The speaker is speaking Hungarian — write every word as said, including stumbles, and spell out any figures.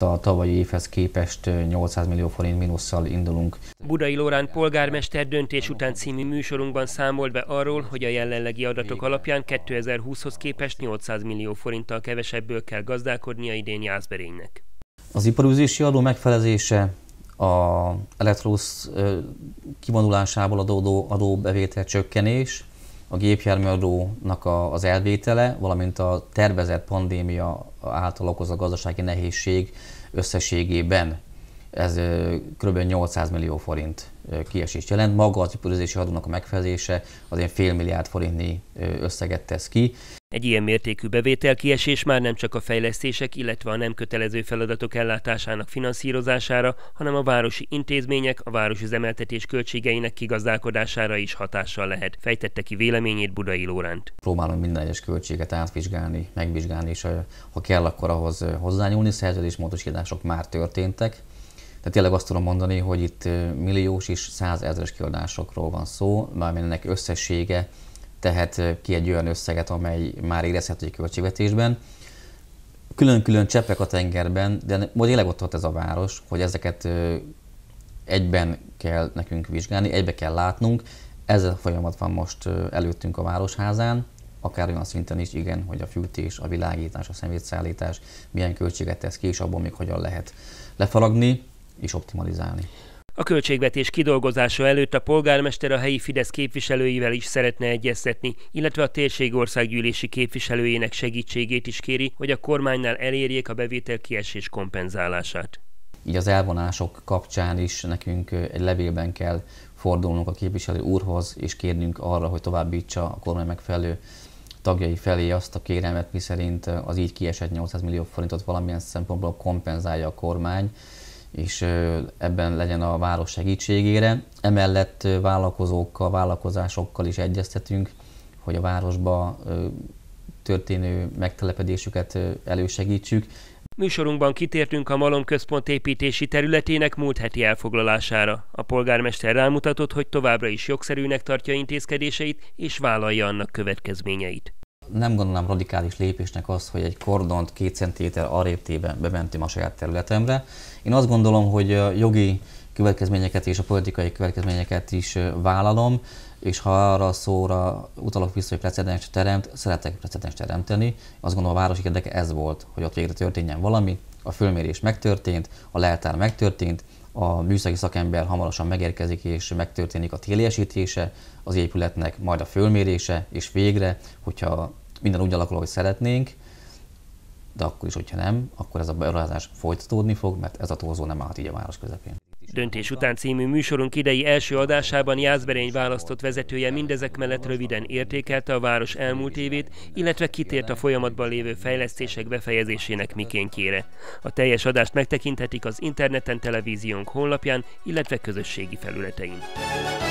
A tavalyi évhez képest nyolcszáz millió forint mínusszal indulunk. Budai Lóránt polgármester Döntés után című műsorunkban számolt be arról, hogy a jelenlegi adatok alapján kétezer-húszhoz képest nyolcszáz millió forinttal kevesebből kell gazdálkodnia idén Jászberénynek. Az iparűzési adó megfelezése, az elektrobusz kivonulásából adódó adóbevétel csökkenés, a gépjárműadónak az elvétele, valamint a tervezett pandémia által okozott gazdasági nehézség összességében ez kb. nyolcszáz millió forint kiesést jelent. Maga az iparűzési adónak a megfelezése azért fél milliárd forintnyi összeget tesz ki. Egy ilyen mértékű bevételkiesés már nem csak a fejlesztések, illetve a nem kötelező feladatok ellátásának finanszírozására, hanem a városi intézmények, a városüzemeltetés költségeinek kigazdálkodására is hatással lehet, fejtette ki véleményét Budai Lóránt. Próbálom minden egyes költséget átvizsgálni, megvizsgálni, és ha kell, akkor ahhoz hozzányúlni. Szerződésmódosítások már történtek. Tehát tényleg azt tudom mondani, hogy itt milliós és százezres kiadásokról van szó, mármint összessége tehet ki egy olyan összeget, amely már érezhető egy költségvetésben. Külön-külön cseppek a tengerben, de most tényleg ott volt ez a város, hogy ezeket egyben kell nekünk vizsgálni, egybe kell látnunk. Ez a folyamat van most előttünk a Városházán, akár olyan szinten is, igen, hogy a fűtés, a világítás, a szemétszállítás milyen költséget tesz ki, és abból még hogyan lehet lefaragni és optimalizálni. A költségvetés kidolgozása előtt a polgármester a helyi Fidesz képviselőivel is szeretne egyeztetni, illetve a térség országgyűlési képviselőjének segítségét is kéri, hogy a kormánynál elérjék a bevételkiesés kompenzálását. Így az elvonások kapcsán is nekünk egy levélben kell fordulnunk a képviselő úrhoz, és kérnünk arra, hogy továbbítsa a kormány megfelelő tagjai felé azt a kérelmet, miszerint az így kiesett nyolcszáz millió forintot valamilyen szempontból kompenzálja a kormány, és ebben legyen a város segítségére. Emellett vállalkozókkal, vállalkozásokkal is egyeztetünk, hogy a városba történő megtelepedésüket elősegítsük. Műsorunkban kitértünk a Malom központ építési területének múlt heti elfoglalására. A polgármester rámutatott, hogy továbbra is jogszerűnek tartja intézkedéseit és vállalja annak következményeit. Nem gondolom radikális lépésnek az, hogy egy kordont két centiméter arrébb bementem a saját területemre. Én azt gondolom, hogy a jogi következményeket és a politikai következményeket is vállalom, és ha arra szóra utalok vissza, hogy precedens teremt, szeretek precedens teremteni. Azt gondolom, a város érdeke ez volt, hogy ott végre történjen valami, a fölmérés megtörtént, a leltár megtörtént, a műszaki szakember hamarosan megérkezik és megtörténik a téliesítése az épületnek, majd a fölmérése, és végre, hogyha minden úgy alakul, ahogy szeretnénk, de akkor is, hogyha nem, akkor ez a beruházás folytatódni fog, mert ez a torzó nem állhat így a város közepén. Döntés után című műsorunk idei első adásában Jászberény választott vezetője mindezek mellett röviden értékelte a város elmúlt évét, illetve kitért a folyamatban lévő fejlesztések befejezésének mikéntjére. A teljes adást megtekinthetik az interneten, televíziónk honlapján, illetve közösségi felületein.